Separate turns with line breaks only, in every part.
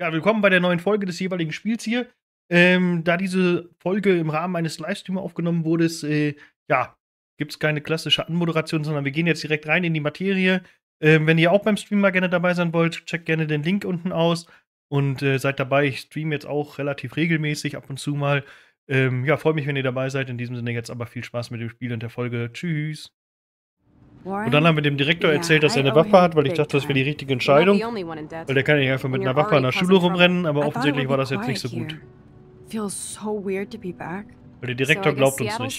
Ja, willkommen bei der neuen Folge des jeweiligen Spiels hier. Da diese Folge im Rahmen eines Livestreams aufgenommen wurde, ja, gibt es keine klassische Anmoderation, sondern wir gehen jetzt direkt rein in die Materie. Wenn ihr auch beim Stream mal gerne dabei sein wollt, checkt gerne den Link unten aus und seid dabei. Ich streame jetzt auch relativ regelmäßig ab und zu mal. Ja, freue mich, wenn ihr dabei seid. In diesem Sinne jetzt aber viel Spaß mit dem Spiel und der Folge. Tschüss. Und dann haben wir dem Direktor erzählt, dass er eine Waffe hat, weil ich dachte, das wäre die richtige Entscheidung. Weil der kann ja nicht einfach mit einer Waffe an der Schule rumrennen, aber offensichtlich war das jetzt nicht so gut. Weil der Direktor glaubt uns nicht.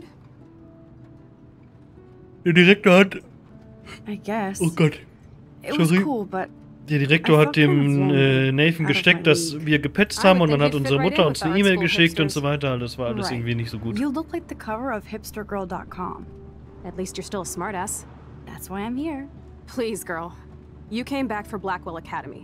Der Direktor hat... Oh Gott. Sorry. Der Direktor hat dem Nathan gesteckt, dass wir gepetzt haben und dann hat unsere Mutter uns eine E-Mail geschickt und so weiter. Das war alles irgendwie nicht so gut.
You look like the cover of hipstergirl.com.
At least you're still a smartass.
That's why I'm here.
Please, girl. You came back for Blackwell Academy.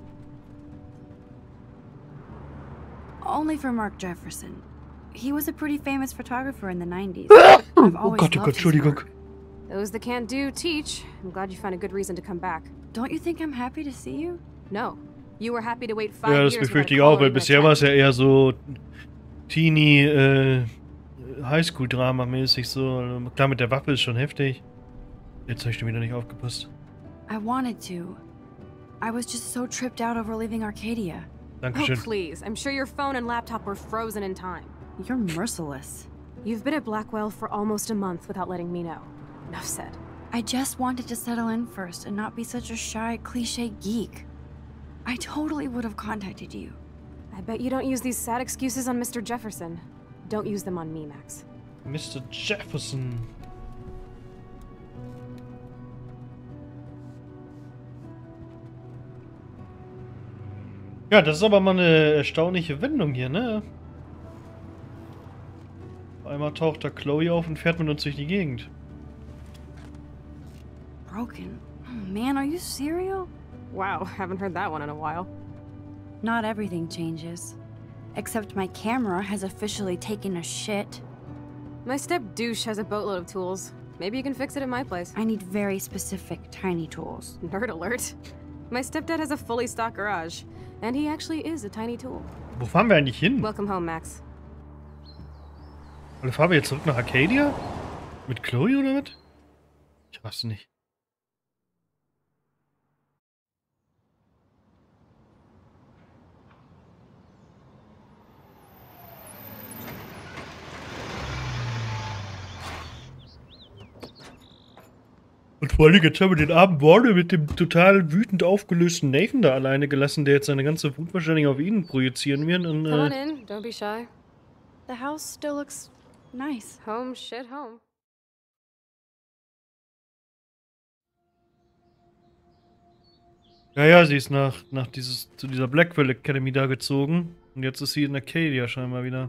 Only for Mark Jefferson. He was a pretty famous photographer in the 90s.
Oh Gott, Entschuldigung.
Those that can't do, teach. I'm glad you found a good reason to come back.
Don't you think I'm happy to see you?
No. You were happy to wait 5
Ja,
years.
das befürchte ich auch, weil bisher war es ja eher so Teenie, Highschool-Drama-mäßig so. Klar, mit der Waffe ist schon heftig. Jetzt habe ich schon wieder nicht aufgepasst.
I wanted to. I was just so tripped out over leaving Arcadia.
Dankeschön.
Oh, please. I'm sure your phone and laptop were frozen in time.
You're merciless.
You've been at Blackwell for almost a month without letting me know. Enough said.
I just wanted to settle in first and not be such a shy, cliché geek. I totally would have contacted you.
I bet you don't use these sad excuses on Mr. Jefferson. Don't use them on me, Max.
Mr. Jefferson. Ja, das ist aber mal eine erstaunliche Wendung hier, ne? Einmal taucht da Chloe auf und fährt mit uns durch die Gegend.
Broken? Oh man, are you serial?
Wow, haven't heard that one in a while.
Not everything changes. Except my camera has officially taken a shit.
My step-douche has a boatload of tools. Maybe you can fix it at my place.
I need very specific, tiny tools.
Nerd alert. My stepdad has a fully stocked garage. And he actually is a tiny tool.
Wo fahren wir eigentlich hin?
Welcome home, Max.
Oder fahren wir jetzt zurück nach Arcadia? Mit Chloe oder was? Ich weiß nicht. Und vor allem jetzt haben wir den armen Warner mit dem total wütend aufgelösten Nathan da alleine gelassen, der jetzt seine ganze Wut wahrscheinlich auf ihn projizieren wird. Und,
Come on in, don't be shy.
The house still looks nice.
Home, shit, home.
ja, sie ist zu dieser Blackwell Academy da gezogen. Und jetzt ist sie in Arcadia scheinbar wieder.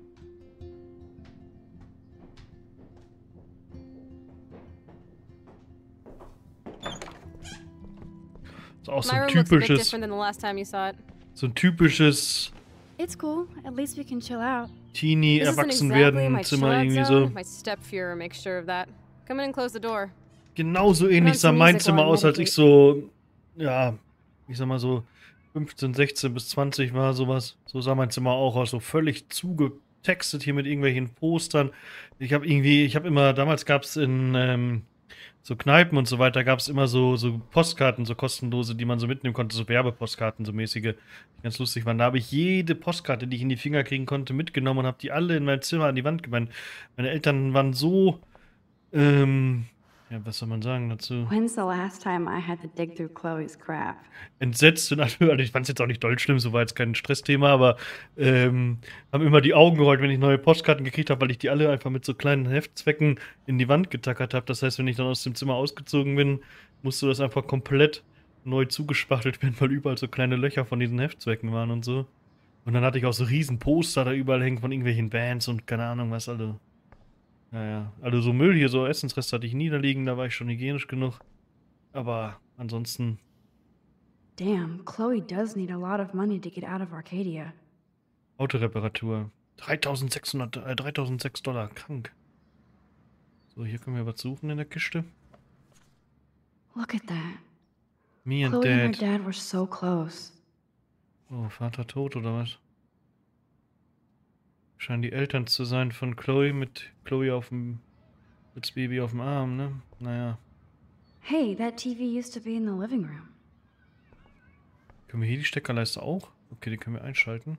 Ist auch so ein typisches. So ein typisches.
It's cool. At least we can chill out.
Teenie Erwachsenwerden-Zimmer irgendwie so. Genauso ähnlich sah mein Zimmer aus, als ich so, ja, ich sag mal so 15, 16 bis 20 war, sowas. So sah mein Zimmer auch aus, so völlig zugetextet hier mit irgendwelchen Postern. Damals gab es in so Kneipen und so weiter, gab es immer so Postkarten, so kostenlose, die man so mitnehmen konnte, so Werbepostkarten, so mäßige, die ganz lustig waren. Da habe ich jede Postkarte, die ich in die Finger kriegen konnte, mitgenommen und habe die alle in mein Zimmer an die Wand gemeint. Meine Eltern waren so, ja, was soll man sagen dazu?
When's the last time I had to dig through Chloe's crap?
Entsetzt und also ich fand es jetzt auch nicht doll schlimm, so war jetzt kein Stressthema, aber haben immer die Augen gerollt, wenn ich neue Postkarten gekriegt habe, weil ich die alle einfach mit so kleinen Heftzwecken in die Wand getackert habe. Das heißt, wenn ich dann aus dem Zimmer ausgezogen bin, musste das einfach komplett neu zugespachtelt werden, weil überall so kleine Löcher von diesen Heftzwecken waren und so. Und dann hatte ich auch so riesen Poster da überall hängen von irgendwelchen Bands und keine Ahnung was, alle. Naja, also so Müll hier, so Essensreste hatte ich niederliegen, da war ich schon hygienisch genug. Aber ansonsten...
Damn, Chloe does need a lot of money to get out of Arcadia.
Autoreparatur. 3.600 $, krank. So, hier können wir was suchen in der Kiste.
Look at that.
Me and
Chloe and her
Dad.
dad were so close.
Oh, Vater tot oder was? Scheinen die Eltern zu sein von Chloe mit Chloe als Baby auf dem Arm, ne? Naja.
Hey, that TV used to be in the living room.
Können wir hier die Steckerleiste auch? Okay, die können wir einschalten.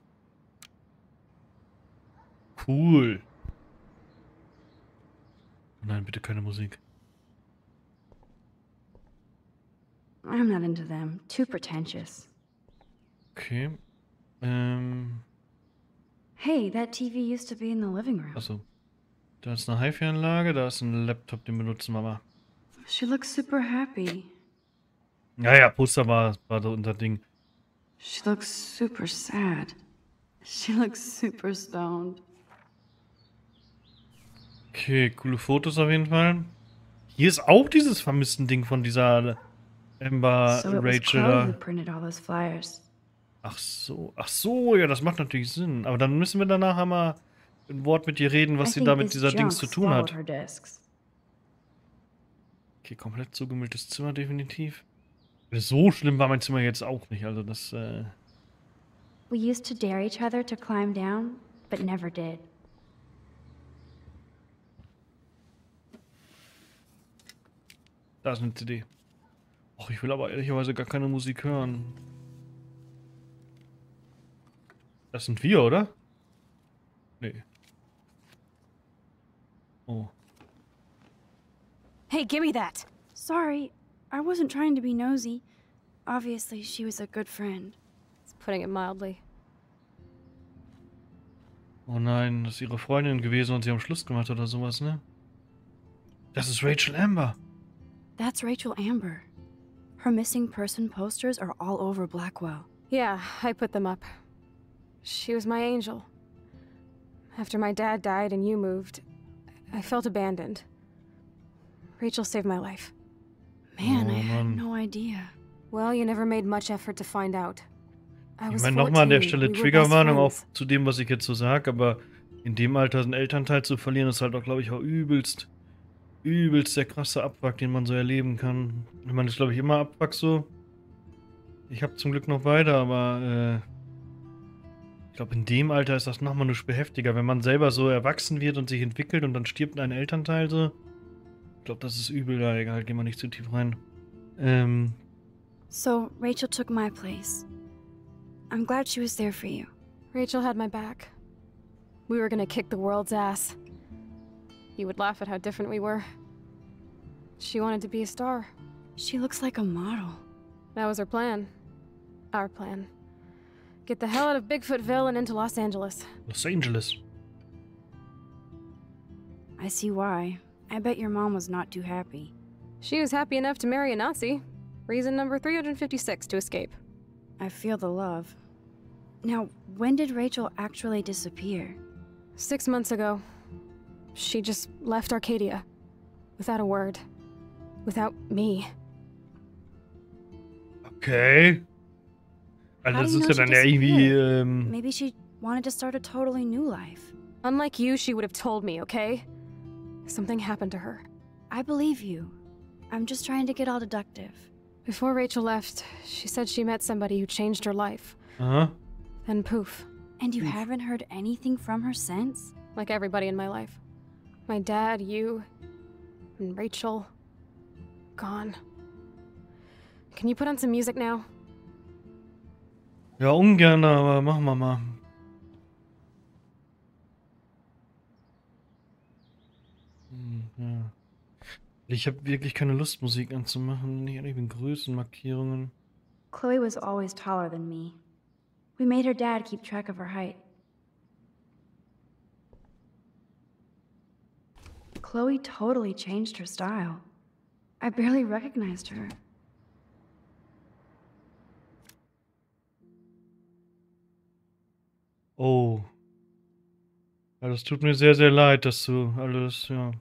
Cool. Oh nein, bitte keine Musik.
I'm not into them. Too pretentious.
Okay.
Hey, that TV used to be in the living room.
Achso. Da ist eine HiFi-Anlage, da ist ein Laptop, den benutzen wir mal.
She looks super happy.
Ja, Poster war so unser Ding.
She looks super sad. She looks super stoned.
Okay, coole Fotos auf jeden Fall. Hier ist auch dieses vermissten Ding von dieser Amber
So it was
Rachel
Chloe who
da.
printed all those flyers.
Ach so, ja, das macht natürlich Sinn. Aber dann müssen wir danach einmal ein Wort mit ihr reden, was
I
sie
think
da mit
this
dieser Dings
junk
zu tun hat.
swallowed her discs.
Okay, komplett zugemülltes Zimmer definitiv. So schlimm war mein Zimmer jetzt auch nicht, also das,
We used to dare each other to climb down, but never did.
da ist eine CD. Och, ich will aber ehrlicherweise gar keine Musik hören. Das sind wir, oder? Nee. Oh.
Hey, give me that!
Sorry, I wasn't trying to be nosy. Obviously, she was a good friend.
It's putting it mildly.
Oh nein, das ist ihre Freundin gewesen und sie haben Schluss gemacht oder sowas, ne? Das ist Rachel Amber.
That's Rachel Amber. Her missing person posters are all over Blackwell.
Yeah, I put them up. She was my angel. After my dad died and you moved, I felt abandoned. Rachel saved my life.
Man,
Oh,
I had
Mann.
no idea.
Well, you never made much effort to find out. I
Ich
was
meine, nochmal an der
14.
Stelle
We were best
Triggerwarnung auch
friends.
zu dem, was ich jetzt so sage, aber in dem Alter einen Elternteil zu verlieren, ist halt auch, glaube ich, auch übelst der krasse Abfuck, den man so erleben kann. Ich meine, das ist, glaube ich, immer Abfuck so. Ich habe zum Glück noch beide, aber ich glaube, in dem Alter ist das nochmal eine Spur heftiger. Wenn man selber so erwachsen wird und sich entwickelt und dann stirbt ein Elternteil so. Ich glaube, das ist übel, da egal, gehen wir nicht zu tief rein.
So, Rachel took my place. I'm glad she was there for you.
Rachel had my back. We were gonna kick the world's ass. You would laugh at how different we were. She wanted to be a star.
She looks like a model.
That was her plan. Our plan. Get the hell out of Bigfootville and into Los Angeles.
Los Angeles.
I see why. I bet your mom was not too happy.
She was happy enough to marry a Nazi. Reason number 356 to escape.
I feel the love. Now, when did Rachel actually disappear?
6 months ago. She just left Arcadia. Without a word. Without me.
Okay. Also
How
das
do you
ist ja
know
dann
she
ja irgendwie,
disappeared? Maybe she wanted to start a totally new life.
Unlike you, she would have told me, okay? Something happened to her.
I believe you. I'm just trying to get all deductive.
Before Rachel left, she said she met somebody who changed her life.
aha.
Then poof.
And you haven't heard anything from her since?
Like everybody in my life. My dad, you, and Rachel. Gone. Can you put on some music now?
Ja, ungern, aber machen wir mal. Ja. Ich habe wirklich keine Lust, Musik anzumachen. Nicht an den Größenmarkierungen.
Chloe was always taller than me. We made her dad keep track of her height. Chloe totally changed her style. I barely recognized her.
Oh. Ja, das tut mir sehr, sehr leid, dass du alles, ja.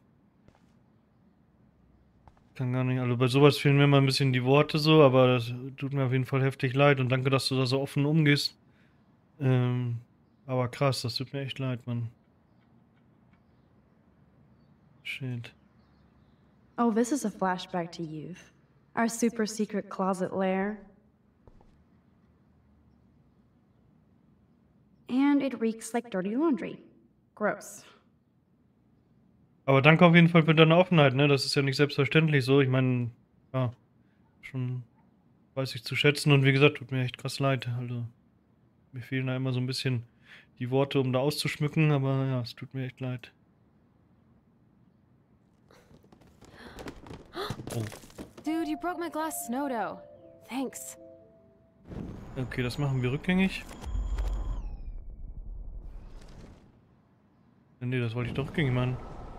Kann gar nicht. Also bei sowas fehlen mir immer ein bisschen die Worte so, aber das tut mir auf jeden Fall heftig leid und danke, dass du da so offen umgehst. Aber krass, das tut mir echt leid, Mann. Shit.
Oh, this is a flashback to youth. Our super secret closet lair. And it reeks like dirty laundry. Gross.
Aber danke auf jeden Fall für deine Offenheit, ne? Das ist ja nicht selbstverständlich so. Ich meine, ja, schon weiß ich zu schätzen und wie gesagt, tut mir echt krass leid. Also, mir fehlen da immer so ein bisschen die Worte, um da auszuschmücken, aber ja, es tut mir echt leid. Oh,
Dude, you broke my glass snow dough. Thanks.
okay, das machen wir rückgängig. Nee, das wollte ich doch rückgängig machen.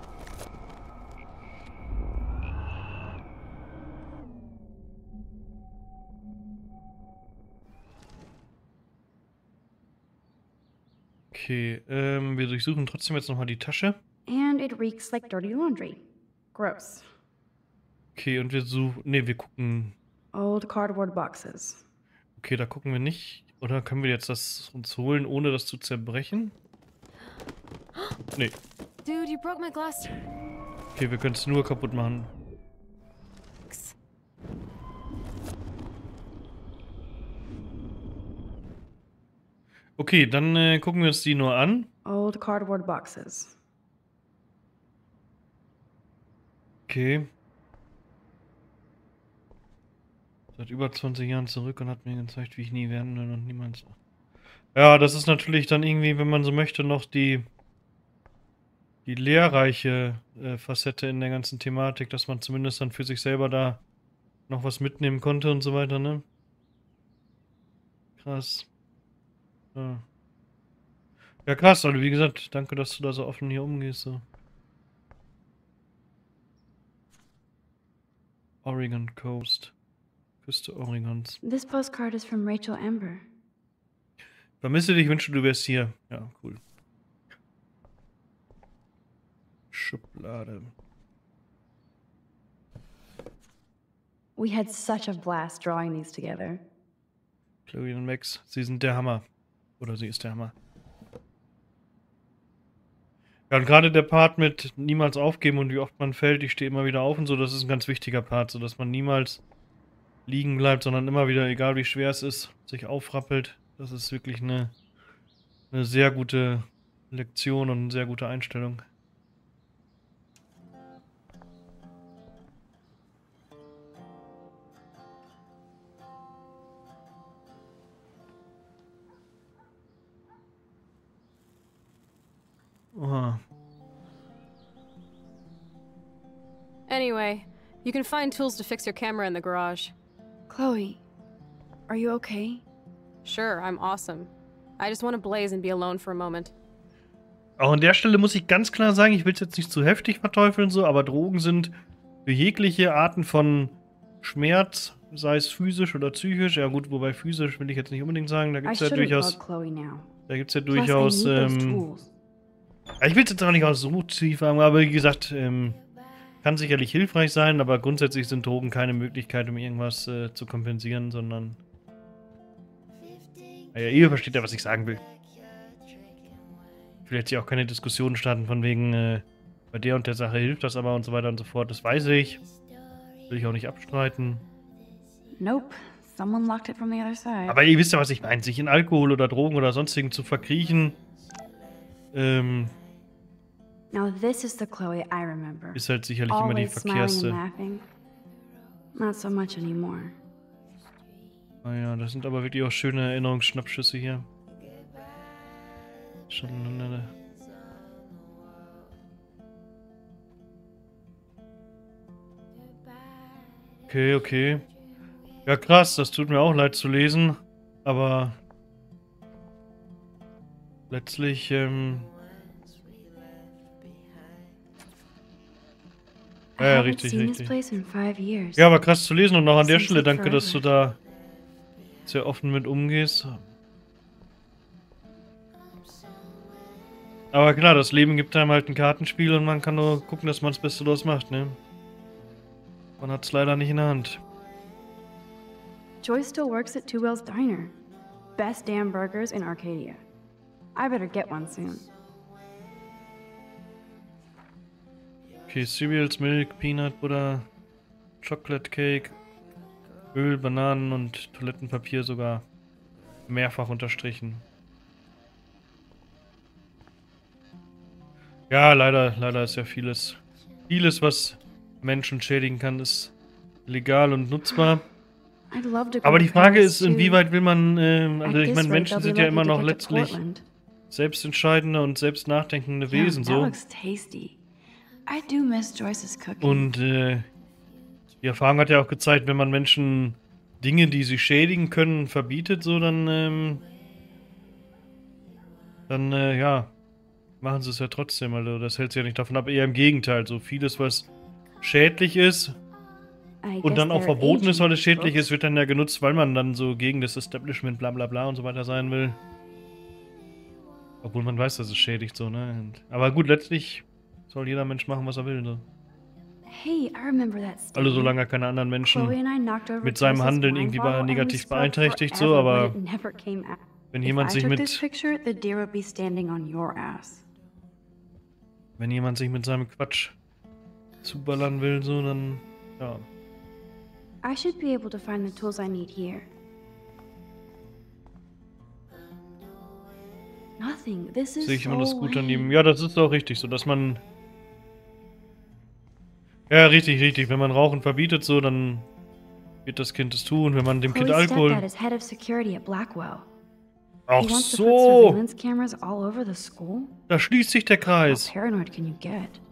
Okay, wir durchsuchen trotzdem jetzt nochmal die Tasche.
And it reeks like dirty laundry. Gross.
Okay, und wir suchen. Ne, wir gucken.
Old cardboard boxes.
Okay, da gucken wir nicht. Oder können wir jetzt das uns holen, ohne das zu zerbrechen? Nee.
Dude, you broke my glass.
Okay, wir können es nur kaputt machen.
Thanks.
Okay, dann gucken wir uns die nur an.
Old cardboard boxes.
Okay. Seit über 20 Jahren zurück und hat mir gezeigt, wie ich nie werden will und niemals. Ja, das ist natürlich dann irgendwie, wenn man so möchte, noch die lehrreiche Facette in der ganzen Thematik, dass man zumindest dann für sich selber da noch was mitnehmen konnte und so weiter, ne? Krass. Ja. Ja, krass, also wie gesagt, danke, dass du da so offen hier umgehst. So. Oregon Coast. Küste Oregons.
This postcard is from Rachel Amber.
Vermisse dich, wünsche, du wärst hier. Ja, cool. Schublade.
We had such a blast drawing these together.
Chloe und Max, sie sind der Hammer. Oder sie ist der Hammer. Ja, und gerade der Part mit niemals aufgeben und wie oft man fällt, ich stehe immer wieder auf und so, das ist ein ganz wichtiger Part, so dass man niemals liegen bleibt, sondern immer wieder, egal wie schwer es ist, sich aufrappelt. Das ist wirklich eine sehr gute Lektion und eine sehr gute Einstellung. Oha.
Anyway, you can find tools to fix your camera in the garage.
Chloe, are you okay?
Sure, I'm awesome. I just want to blaze and be alone for a moment.
Auch an der Stelle muss ich ganz klar sagen, ich will es jetzt nicht zu heftig verteufeln, so, aber Drogen sind für jegliche Arten von Schmerz, sei es physisch oder psychisch, ja gut, wobei physisch will ich jetzt nicht unbedingt sagen, da gibt es ja durchaus, ja, ich will es jetzt auch nicht aus so tief sagen, aber wie gesagt, kann sicherlich hilfreich sein, aber grundsätzlich sind Drogen keine Möglichkeit, um irgendwas zu kompensieren, sondern ja, ihr versteht ja, was ich sagen will. Ich will jetzt hier auch keine Diskussion starten von wegen, bei der und der Sache hilft das aber und so weiter und so fort. Das weiß ich. Will ich auch nicht abstreiten.
Nope. Someone locked it from the other side.
Aber ihr wisst ja, was ich meine. Sich in Alkohol oder Drogen oder sonstigen zu verkriechen,
Now this is the Chloe I remember.
ist halt sicherlich immer die
Always smiling and
verkehrste.
laughing. Not so much anymore.
Naja, das sind aber wirklich auch schöne Erinnerungsschnappschüsse hier. Schon. Okay, okay. Ja, krass, das tut mir auch leid zu lesen, aber letztlich,
I
ja,
haven't
richtig,
seen this
richtig.
place in 5 years.
Ja, aber krass zu lesen und auch an der
Seems
Stelle
like
danke, dass du
forever.
da sehr offen mit umgehst. Aber klar, das Leben gibt einem halt ein Kartenspiel und man kann nur gucken, dass man das Beste draus macht, ne? Man hat es leider nicht in der Hand.
Joy still works at Two Whales Diner. Best damn burgers in Arcadia. I better get one soon.
Okay, Cereals, Milk, Peanut Butter, Chocolate Cake, Öl, Bananen und Toilettenpapier sogar mehrfach unterstrichen. Ja, leider ist ja vieles, was Menschen schädigen kann, ist legal und nutzbar.
I'd love to go
Aber
to
die Frage
Paris
ist,
too.
inwieweit will man, also
At
ich meine,
this rate,
Menschen
they'll be
sind ja
lucky
immer
to
noch
get to
letztlich
Portland.
selbstentscheidende und selbst nachdenkende
Yeah,
Wesen,
that
so.
looks tasty. I do miss Joyce's cooking.
Und die Erfahrung hat ja auch gezeigt, wenn man Menschen Dinge, die sie schädigen können, verbietet, so, dann, ja, machen sie es ja trotzdem. Also das hält sich ja nicht davon ab, eher im Gegenteil. So vieles, was schädlich ist
I
und
guess
dann auch
they're
verboten ist,
aging
weil es schädlich
books.
ist, wird dann ja genutzt, weil man dann so gegen das Establishment bla bla bla und so weiter sein will. Obwohl man weiß, dass es schädigt, so, ne? Aber gut, letztlich soll jeder Mensch machen, was er will, so.
Hey, I remember that
Also
stain.
solange er keine anderen Menschen
Chloe and I knocked over
mit seinem
Joyce's
Handeln
wine
irgendwie
bottle and we
negativ
spoke
beeinträchtigt, so,
forever,
aber
but it never came out.
wenn
If
jemand
I
sich
took this
mit
picture, the deer would be standing on your ass.
seinem Quatsch zuballern will, so, dann, ja.
I should be able to find the tools I need here. Nothing. This is
Sehe ich immer das
so
Gute an ihm.
lame.
Ja, das ist auch richtig, so dass man. Ja, richtig. Wenn man Rauchen verbietet, so, dann wird das Kind es tun. Wenn man dem Kind
Chloe's stepdad
Alkohol.
is head of security at Blackwell.
Ach
He wants to put
so!
surveillance cameras all over the school?
Da schließt sich der
How
Kreis.
paranoid can you get?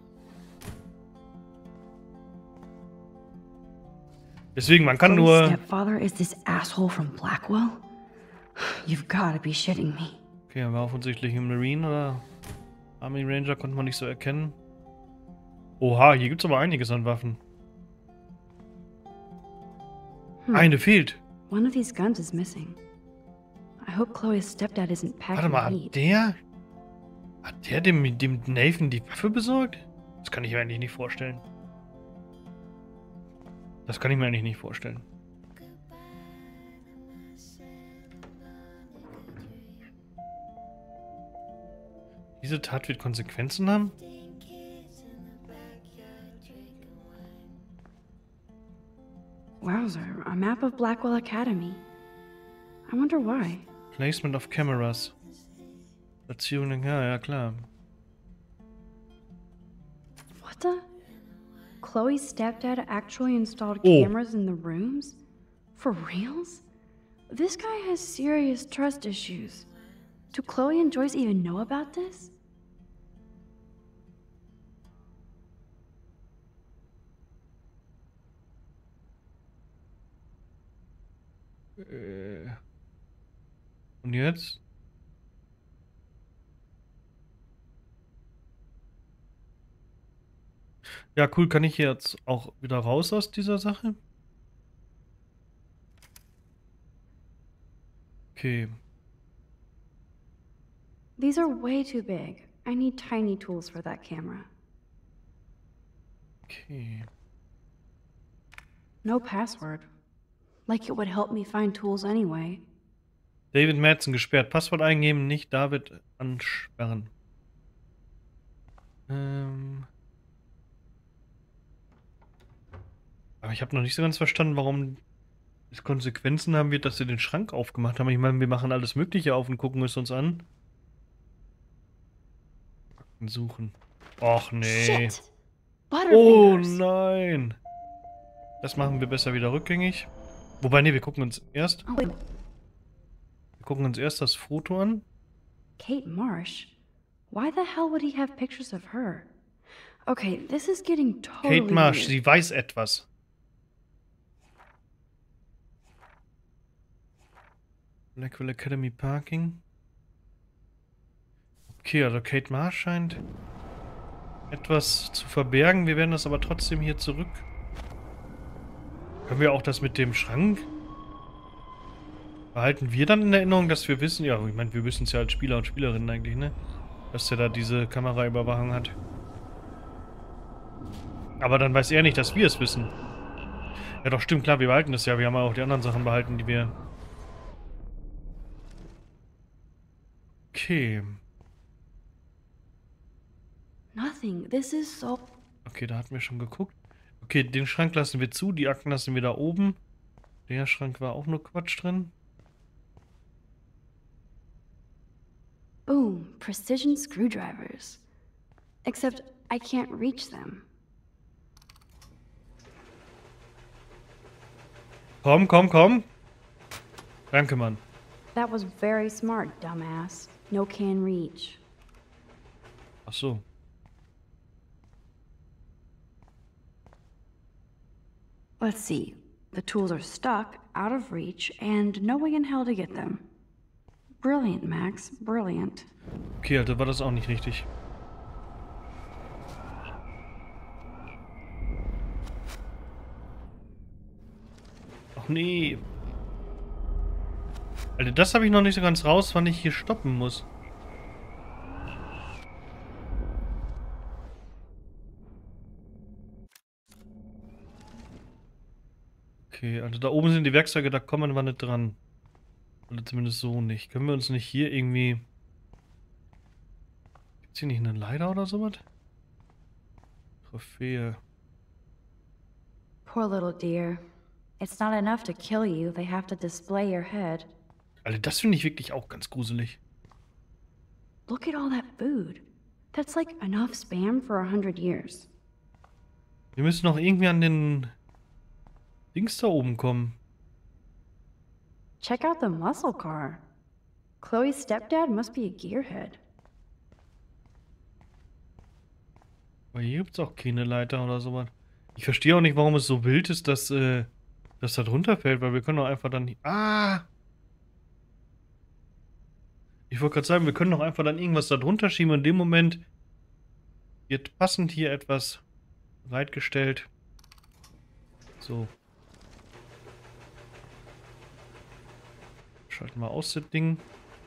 Deswegen, man kann
Chloe's
nur.
stepfather is this asshole from Blackwell? You've gotta be shitting me.
Okay, er war offensichtlich ein Marine oder Army Ranger, konnte man nicht so erkennen. Oha, hier gibt's aber einiges an Waffen. Eine fehlt.
One of these guns is missing. I hope Chloe's stepdad isn't
Warte
packing
mal,
heat.
hat der dem Nathan die Waffe besorgt? Das kann ich mir eigentlich nicht vorstellen. Diese Tat wird Konsequenzen haben?
Wowzer, a map of Blackwell Academy. I wonder why.
Placement of cameras. Platzierung, ja, klar.
What the? Chloe's stepdad actually installed
Oh.
cameras in the rooms? For reals? This guy has serious trust issues. Do Chloe and Joyce even know about this?
Und jetzt? Ja, cool. Kann ich jetzt auch wieder raus aus dieser Sache? Okay.
These are way too big. I need tiny tools for that camera.
Okay.
No password. Like it would help me find tools anyway.
David Madsen gesperrt. Passwort eingeben, nicht David ansperren. Aber ich habe noch nicht so ganz verstanden, warum es Konsequenzen haben wird, dass sie den Schrank aufgemacht haben. Ich meine, wir machen alles Mögliche auf und gucken es uns an. Akten suchen. Och nee.
Shit!
Oh
Butterfingers!
nein. Das machen wir besser wieder rückgängig. Wobei, nee, wir gucken uns erst das Foto an.
Kate Marsh? Why the hell would he have pictures of her? Okay, this is getting totally
Kate Marsh,
weird.
sie weiß etwas. Blackwell Academy Parking. Okay, also Kate Marsh scheint etwas zu verbergen. Wir werden das aber trotzdem hier zurück. Können wir auch das mit dem Schrank? Behalten wir dann in Erinnerung, dass wir wissen, ja, ich meine, wir wissen es ja als Spieler und Spielerinnen eigentlich, ne? Dass der da diese Kameraüberwachung hat. Aber dann weiß er nicht, dass wir es wissen. Ja doch, stimmt, klar, wir behalten das ja. Wir haben auch die anderen Sachen behalten, die wir... Okay.
Nothing. This is so...
Okay, da hatten wir schon geguckt. Okay, den Schrank lassen wir zu, die Akten lassen wir da oben. Der Schrank war auch nur Quatsch drin.
Boom. Precision screwdrivers. Except I can't reach them.
Komm, komm, komm. Danke, Mann.
That was very smart, dumbass. No can reach.
Ach so.
Let's see. The tools are stuck, out of reach, and no way in hell to get them. Brilliant, Max. Brilliant.
Okay, Alter, war das auch nicht richtig. Ach nee. Alter, das habe ich noch nicht so ganz raus, wann ich hier stoppen muss. Okay, also da oben sind die Werkzeuge, da kommen wir nicht dran. Oder zumindest so nicht. Können wir uns nicht hier irgendwie... Gibt's hier nicht eine Leiter oder sowas? Trophäe.
Poor little dear. It's not enough to kill you, they have to display your head.
Alter, das finde ich wirklich auch ganz gruselig.
Look at all that food. That's like enough spam for 100 years.
Wir müssen noch irgendwie an den Dings da oben kommen.
Check out the muscle car. Chloe's stepdad must be a gearhead.
Aber hier gibt es auch keine Leiter oder sowas. Ich verstehe auch nicht, warum es so wild ist, dass das da drunter fällt, weil wir können doch einfach dann... Ah! Ich wollte gerade sagen, wir können doch einfach dann irgendwas da drunter schieben und in dem Moment wird passend hier etwas bereitgestellt. So. Schalten wir aus das Ding.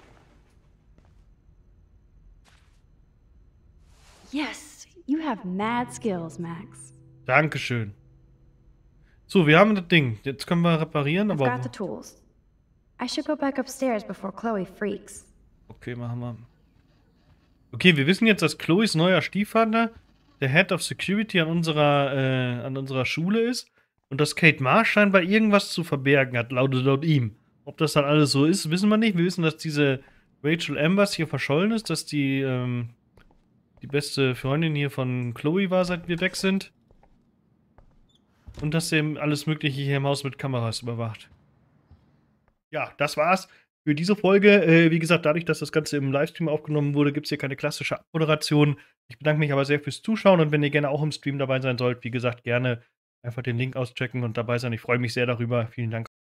Yes, you have mad skills, Max.
Dankeschön. So, wir haben das Ding. Jetzt können wir reparieren,
I've got
aber...
the tools. I should go back upstairs before Chloe freaks.
Okay, machen wir. Okay, wir wissen jetzt, dass Chloes neuer Stiefvater der Head of Security an unserer Schule ist und dass Kate Marsh scheinbar irgendwas zu verbergen hat, laut ihm. Ob das dann alles so ist, wissen wir nicht. Wir wissen, dass diese Rachel Ambers hier verschollen ist, dass die beste Freundin hier von Chloe war, seit wir weg sind. Und dass er alles Mögliche hier im Haus mit Kameras überwacht. Ja, das war's für diese Folge. Wie gesagt, dadurch, dass das Ganze im Livestream aufgenommen wurde, gibt es hier keine klassische Abmoderation. Ich bedanke mich aber sehr fürs Zuschauen und wenn ihr gerne auch im Stream dabei sein sollt, wie gesagt, gerne einfach den Link auschecken und dabei sein. Ich freue mich sehr darüber. Vielen Dank.